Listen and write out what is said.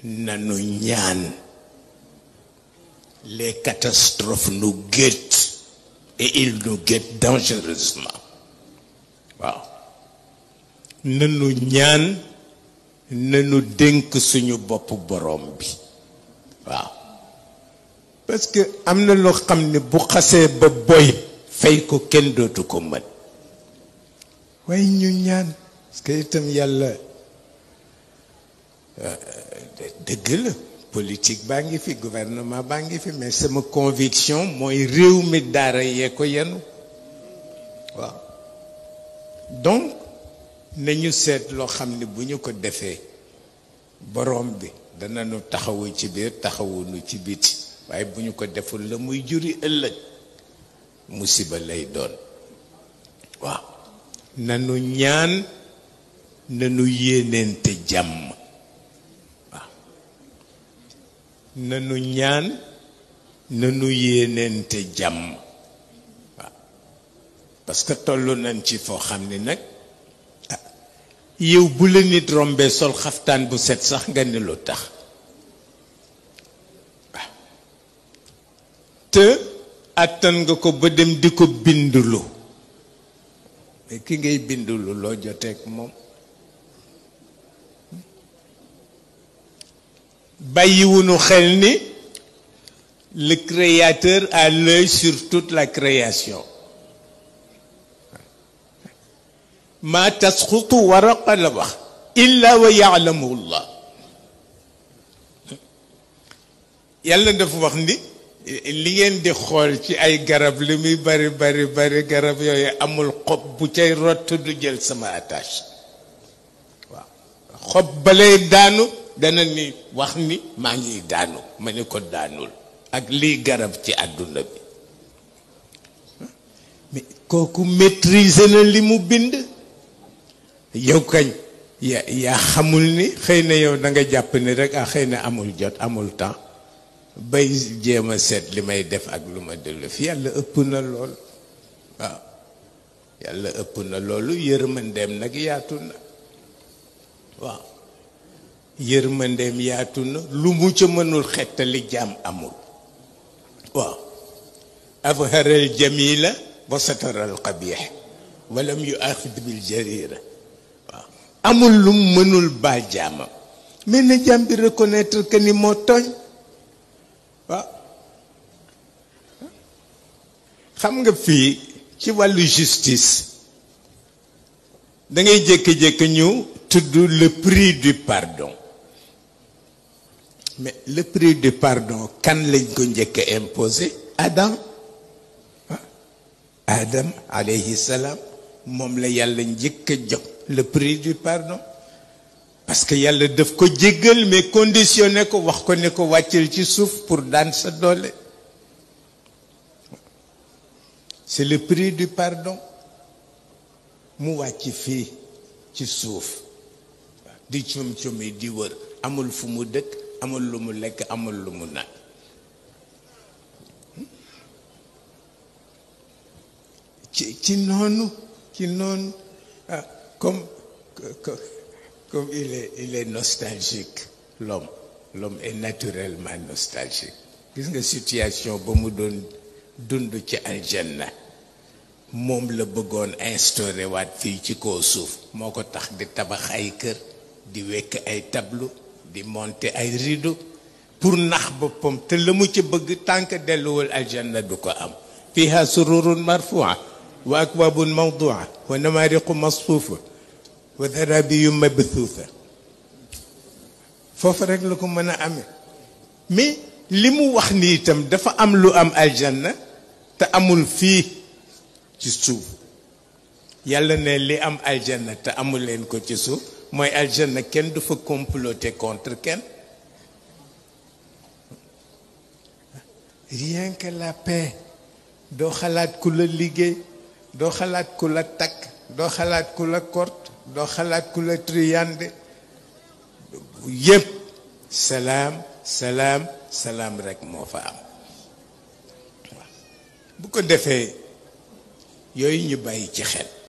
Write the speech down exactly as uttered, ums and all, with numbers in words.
nanu ñaan les catastrophes nous guettent et ils nous guettent dangereusement waaw nanu ñaan nanu dénk suñu bopp borom bi waaw parce que am na loo xam ne bu xasee ba boy fay ko kenn dootu ko mën waaye ñu ñaan parce que itam yàlla dëgg la politique baa ngi fi gouvernement baa ngi fi mais sama conviction mooy réew mi daara yee ko yenu waaw donc nañu seet loo xam ne bu ñu ko defee borom bi dana nu taxawu ci biir taxawu nu ci biti waaye bu ñu ko deful la muy juri ëllëg musiba lay doon waaw nanu ñaan nanu yéeneente jàmm waaw nanu ñaan nanu yéeneente jàmm waaw parce que tollu nañ ci foo xam ne nag yow bu la nit rombee sol xaftaan bu set sax nga ne lu tax waaw te àttan nga ko ba dem di ko bindulu mais ki ngay bindulu loo joteeg moom bàyyiwunu xel ni le créateur a l'œil sur toute la création ma tasqutu waraqa la wax illa wa yaalamu llah yàlla dafa wax ni li ngeen di xool ci ay garab li muy bari bari bari garab yooyu amul xob bu cay rott du jël sama attache waaw xob balay daanu dana ni wax ni maa ngi daanu ma ni ko daanul ak lii garab ci àdduna bi mais kooku maîtriser na li mu bind yow kañ yaa yaa xamul ni xëy na yow da nga jàpp ni rek ah xëy na amul jot amul temps bay jéem a seet li may def ak lu ma dellu fi yàlla ëpp na lool waaw yàlla ëpp na loolu yërmandeem nag yaatu na waaw yërmandeem yaatu na lu mu ca mënul xettali jaam amul waaw afharal jamila wa sataral qabih walam yu axid bil jarira waaw amul lu mu mënul baal jaamam mais na jaam bi reconnaître que ni moo tooñ waaw xam nga fii ci wàllu justice da ngay jékki-jékki ñu tudd le prix du pardon mais le prix du pardon kan lañ ko njëkk a imposé Adam Adam alayhi salaam moom la yàlla njëkk a jox le prix du pardon parce que yàlla daf ko jéggal mais conditionné ko wax ko ne ko wàccel ci suuf pour daan sa doole c'est le prix du pardon mu wàcc fii ci suuf di cum-cumi di wër amul fu mu dëkk amul lu mu lekk amul lu mu naan ci ci noonu ci noonu ah comme comme il est il est nostalgique l'homme l'homme est naturellement nostalgique gis nga situation ba mu doon dund ci aljanna moom la bëggoon instauré waat fii ci kaw suuf moo ko tax di tabax ay kër di wekk ay tableau di monter ay rideau pour nax boppam te la mu ci bëgg tànk delluwul aljanna du ko am fiha sururun marfua wa akwabun mawdua wa namariqu masfuufa wa zarabiyu mabthuutha foofu rek la ko mën a amee mais li mu wax ni itam dafa am lu am aljanna te amul fii ci suuf yàlla ne li am aljanna te amul leen ko ci suuf mooy aljanna kenn du fa comploter contre kenn rien que la paix doo xalaat ku la liggéey doo xalaat ku la takk doo xalaat ku la kort doo xalaat ku la triyande yépp salaam salaam salaam rek moo fa am bu ko defee yooyu ñu bàyyi ci xel